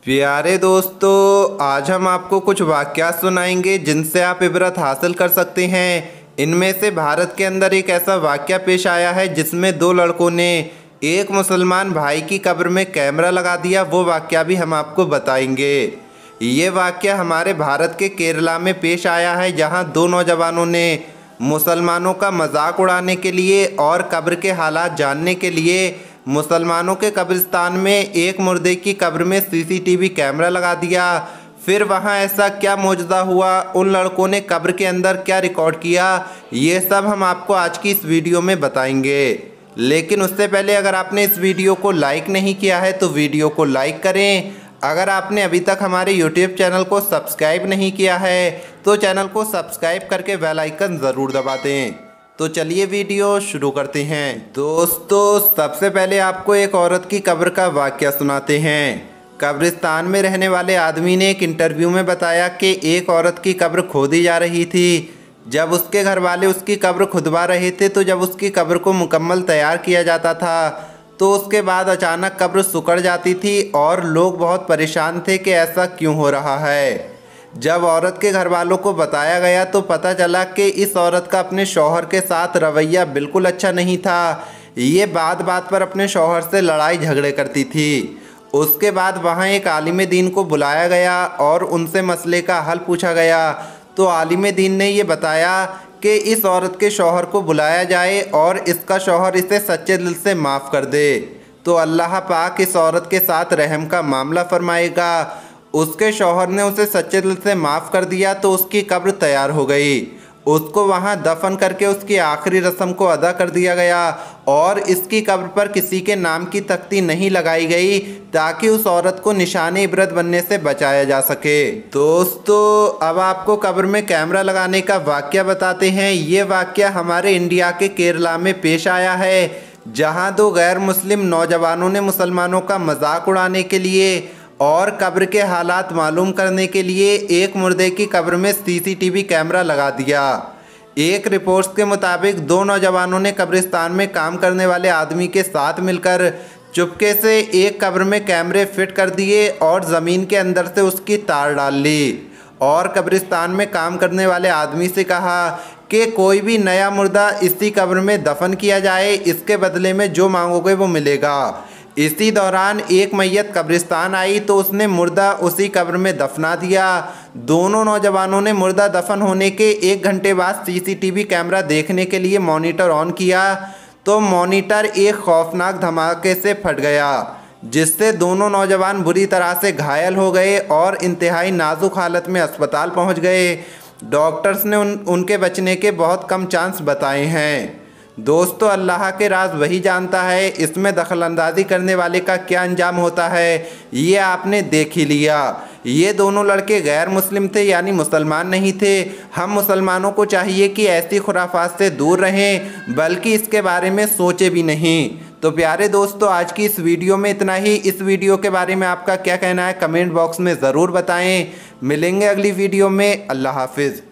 प्यारे दोस्तों, आज हम आपको कुछ वाक़यात सुनाएंगे जिनसे आप इबरत हासिल कर सकते हैं। इनमें से भारत के अंदर एक ऐसा वाक़या पेश आया है जिसमें दो लड़कों ने एक मुसलमान भाई की कब्र में कैमरा लगा दिया। वो वाक़या भी हम आपको बताएंगे। ये वाक़या हमारे भारत के केरला में पेश आया है, जहां दो नौजवानों ने मुसलमानों का मजाक उड़ाने के लिए और कब्र के हालात जानने के लिए मुसलमानों के कब्रिस्तान में एक मुर्दे की कब्र में सीसीटीवी कैमरा लगा दिया। फिर वहां ऐसा क्या मौजज़ा हुआ, उन लड़कों ने कब्र के अंदर क्या रिकॉर्ड किया, ये सब हम आपको आज की इस वीडियो में बताएंगे। लेकिन उससे पहले अगर आपने इस वीडियो को लाइक नहीं किया है तो वीडियो को लाइक करें। अगर आपने अभी तक हमारे YouTube चैनल को सब्सक्राइब नहीं किया है तो चैनल को सब्सक्राइब करके बेल आइकन ज़रूर दबा दें। तो चलिए वीडियो शुरू करते हैं। दोस्तों, सबसे पहले आपको एक औरत की कब्र का वाक़या सुनाते हैं। कब्रिस्तान में रहने वाले आदमी ने एक इंटरव्यू में बताया कि एक औरत की कब्र खोदी जा रही थी। जब उसके घर वाले उसकी कब्र खुदवा रहे थे तो जब उसकी कब्र को मुकम्मल तैयार किया जाता था तो उसके बाद अचानक कब्र सिकुड़ जाती थी और लोग बहुत परेशान थे कि ऐसा क्यों हो रहा है। जब औरत के घर वालों को बताया गया तो पता चला कि इस औरत का अपने शौहर के साथ रवैया बिल्कुल अच्छा नहीं था। ये बात बात पर अपने शौहर से लड़ाई झगड़े करती थी। उसके बाद वहाँ एक आलिम दीन को बुलाया गया और उनसे मसले का हल पूछा गया। तो आलिम दीन ने ये बताया कि इस औरत के शौहर को बुलाया जाए और इसका शौहर इसे सच्चे दिल से माफ़ कर दे तो अल्लाह पाक इस औरत के साथ रहम का मामला फरमाएगा। उसके शौहर ने उसे सच्चे दिल से माफ़ कर दिया तो उसकी कब्र तैयार हो गई। उसको वहां दफन करके उसकी आखिरी रस्म को अदा कर दिया गया और इसकी कब्र पर किसी के नाम की तख्ती नहीं लगाई गई ताकि उस औरत को निशान इबरत बनने से बचाया जा सके। दोस्तों, अब आपको कब्र में कैमरा लगाने का वाक़या बताते हैं। ये वाक़या हमारे इंडिया के केरला में पेश आया है, जहां दो गैर मुस्लिम नौजवानों ने मुसलमानों का मजाक उड़ाने के लिए और कब्र के हालात मालूम करने के लिए एक मुर्दे की कब्र में सीसीटीवी कैमरा लगा दिया। एक रिपोर्ट्स के मुताबिक दो नौजवानों ने कब्रिस्तान में काम करने वाले आदमी के साथ मिलकर चुपके से एक कब्र में कैमरे फिट कर दिए और ज़मीन के अंदर से उसकी तार डाल ली और कब्रिस्तान में काम करने वाले आदमी से कहा कि कोई भी नया मुर्दा इसी कब्र में दफन किया जाए, इसके बदले में जो मांगोगे वो मिलेगा। इसी दौरान एक मैयत कब्रिस्तान आई तो उसने मुर्दा उसी कब्र में दफना दिया। दोनों नौजवानों ने मुर्दा दफन होने के 1 घंटे बाद सीसीटीवी कैमरा देखने के लिए मॉनिटर ऑन किया तो मॉनिटर एक खौफनाक धमाके से फट गया, जिससे दोनों नौजवान बुरी तरह से घायल हो गए और इंतहाई नाजुक हालत में अस्पताल पहुंच गए। डॉक्टर्स ने उनके बचने के बहुत कम चांस बताए हैं। दोस्तों, अल्लाह के राज वही जानता है, इसमें दखलंदाजी करने वाले का क्या अंजाम होता है ये आपने देख ही लिया। ये दोनों लड़के गैर मुस्लिम थे, यानी मुसलमान नहीं थे। हम मुसलमानों को चाहिए कि ऐसी खुराफात से दूर रहें, बल्कि इसके बारे में सोचे भी नहीं। तो प्यारे दोस्तों, आज की इस वीडियो में इतना ही। इस वीडियो के बारे में आपका क्या कहना है कमेंट बॉक्स में ज़रूर बताएँ। मिलेंगे अगली वीडियो में। अल्लाह हाफिज़।